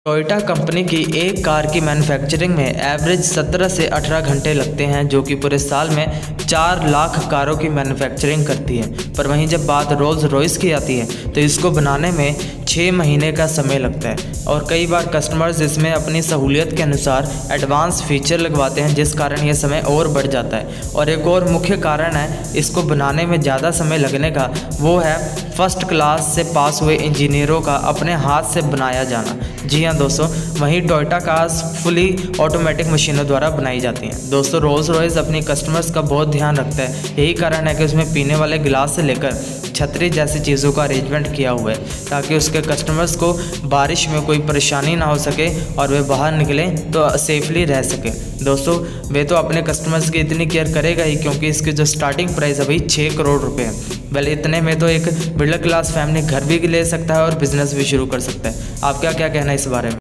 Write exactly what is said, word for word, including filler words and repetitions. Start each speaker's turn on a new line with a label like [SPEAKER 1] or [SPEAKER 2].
[SPEAKER 1] Toyota company की एक car की मैन्युफैक्चरिंग में एवरेज सत्रह से अठारह घंटे लगते हैं, जो कि पूरे साल में चार लाख कारों की मैन्युफैक्चरिंग करती है। पर वहीं जब बात रोल्स रॉयस की आती है तो इसको बनाने में छः महीने का समय लगता है और कई बार कस्टमर्स इसमें अपनी सहूलियत के अनुसार एडवांस फीचर लगवाते हैं, जिस कारण ये समय और बढ़ जाता है। और एक और मुख्य कारण है इसको बनाने में ज़्यादा समय लगने का, वो है फर्स्ट क्लास से पास हुए इंजीनियरों का अपने हाथ से बनाया जाना। जी हाँ दोस्तों, वहीं टोयोटा कार्स फुली ऑटोमेटिक मशीनों द्वारा बनाई जाती हैं। दोस्तों, रोल्स रॉयस अपनी कस्टमर्स का बहुत ध्यान रखता है, यही कारण है कि उसमें पीने वाले गिलास से लेकर छतरी जैसी चीज़ों का अरेंजमेंट किया हुआ है, ताकि उसके कस्टमर्स को बारिश में कोई परेशानी ना हो सके और वे बाहर निकलें तो सेफली रह सके। दोस्तों, वे तो अपने कस्टमर्स की इतनी केयर करेगा ही, क्योंकि इसकी जो स्टार्टिंग प्राइस अभी छः करोड़ रुपए है। वेल, इतने में तो एक मिडिल क्लास फैमिली घर भी ले सकता है और बिजनेस भी शुरू कर सकता है। आप क्या क्या कहना है इस बारे में?